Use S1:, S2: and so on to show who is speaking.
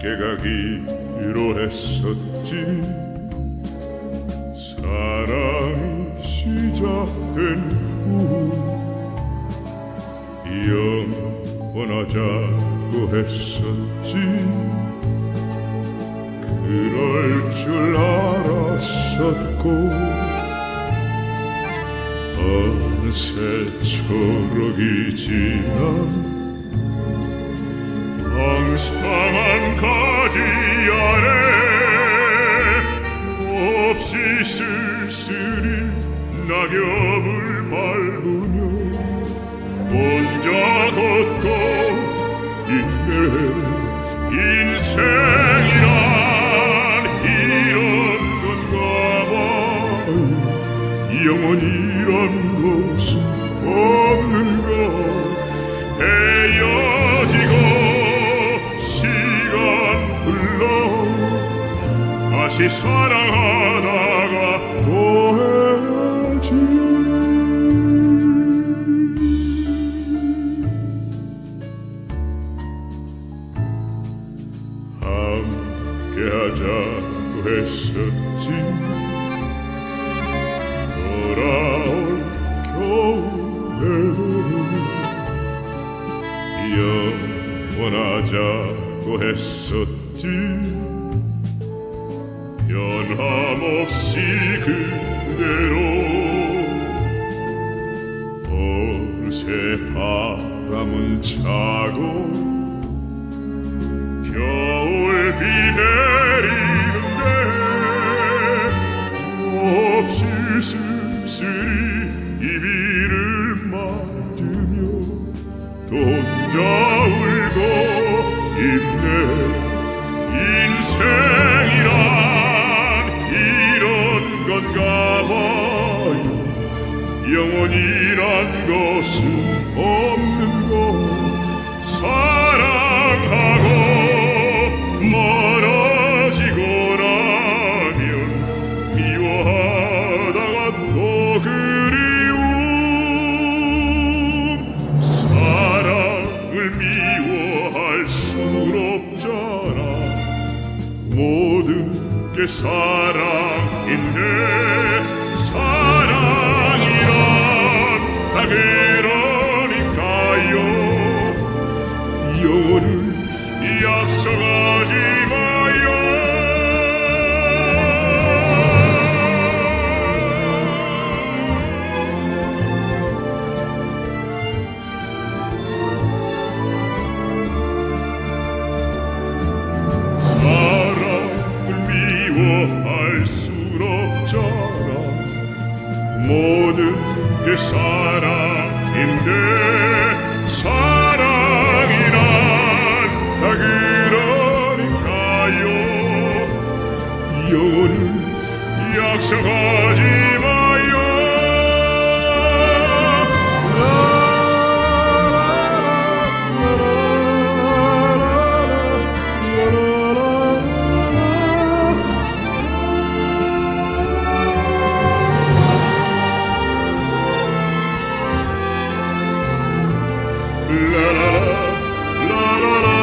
S1: 가기로 했었지. 사랑이 시작된 후 영원하자고 했었지. 그럴 줄 알았었고 어느새 초록이 지나 황상한 가지 아래 없이 쓸쓸히 낙엽을 밟으며 혼자 걷고 있네. 인생이란 이런 건가 봐. 영원이란 것은 없는 것. 헤어지고 시간 흘러 다시 사랑하다가 또 해야지. 함께하자고 했었지. 돌아올 겨울에도 영원하자고 했었지. 변함없이 그대로 어느새 바람은 차고 겨울비 내리는데 없이 쓸쓸히 이 비를 맞으며 또 혼자 울고 있네. 인생이란 이런 건가 봐요. 영원이란 것은 없는 것. 사랑하고 멀어지고 나면 미워하다가 또 그리움. 사랑을 미워할 순 없잖아. 모든 게 사랑인데 사랑이란 다 그러니까요. 영원을 약속하지 마요. 사랑을 미워할 순 없잖아. 모든 게 사랑인데 사랑이란 다 그러니까요. 영원을 약속하지 마요. La la la la la la.